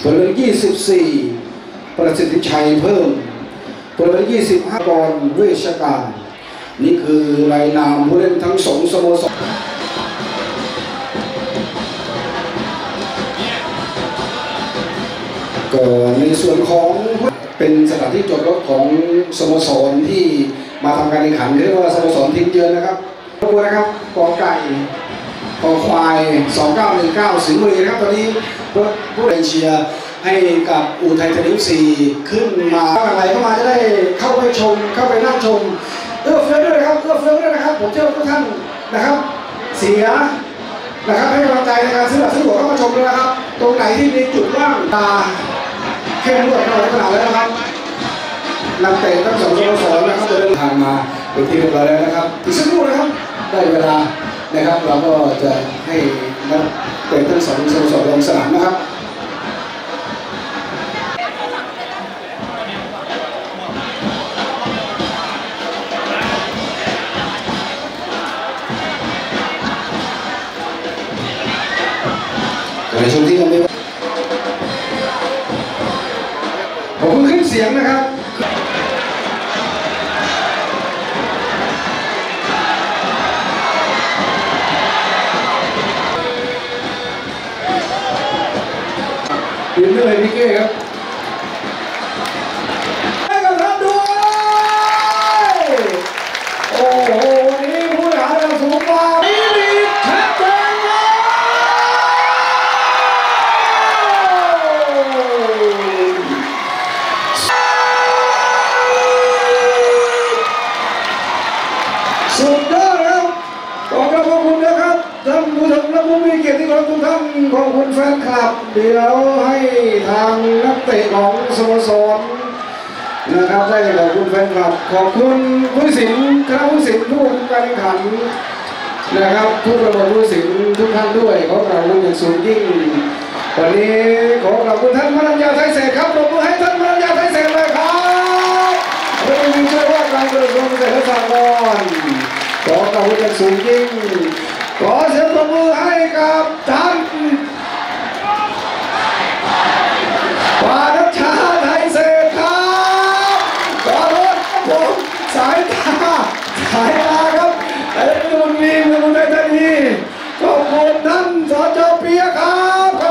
ตัวเลข24ประสิทธิชัยเพิ่มตัวเลข25กรเวชการนี่คือรายนามผู้เล่นทั้งสองสโมสรก็ในส่วนของเป็นสถานที่จอดรถของสโมสรที่มาทำการแข่งขันเรียกว่าสโมสรทีมเยือนนะครับขอบคุณนะครับกอไก่คอควาย2919สิงห์บุรีนะครับตอนนี้ผู้เล่นเชียร์ให้กับอุทัยธานี4ขึ้นมาอะไรเข้ามาจะได้เข้าไปชมเข้าไปนั่งชมเอื้อเฟื้อด้วยนะครับเอื้อเฟื้อด้วยนะครับผมเชื่อว่าทุกท่านนะครับเสียนะครับให้กำลังใจในการซื้อบัตรซื้อตั๋วเข้ามาชมด้วยนะครับตรงไหนที่มีจุดว่างตาเข้มงวดขนาดแล้วนะครับนักเตะทั้งสองสโมสรนะครับเดินทางมาเป็นที่เรียบร้อยแล้วนะครับอีกสักครู่นะครับได้เวลานะครับเราก็จะให้นักเตะทั้งสองสโมสรลงสนามนะครับในช่วงที่ยังไม่ผมขึ้นเสียงนะครับยืนด้วยพี่เก้ครับให้กับท่านด้วยโอ้โหนี่ผู้บริหารเราสูงกว่านี่มีแชมป์สุดยอดครับขอบคุณนะครับท่านผู้ชมและผู้มีเกียรติทุกท่านขอบคุณแฟนคลับเดี๋ยวให้ทางนักเตะของสโมสรนะครับได้ขอบคุณแฟนคลับขอบคุณผู้สินคณะผู้สินผู้การแข่งขันนะครับผู้ประเมินผู้สินทุกท่านด้วยขอขอบคุณอย่างสูงยิ่งวันนี้ขอขอบคุณท่านมนัญญาไทยเศษครับปรบมือให้ท่านมนัญญาไทยเศษเลยครับผู้มีช่วยว่าการกระทรวงเกษตรและสหกรณ์ขอขอบคุณอย่างสูงยิ่งขอเสียงปรบมือให้กับท่านปานัชชาไทยเศษครับขอโทษครับผมสายตาครับไอ้คนมีเมืองอุทัยธานีขอบคุณท่านสจ.เปียครับ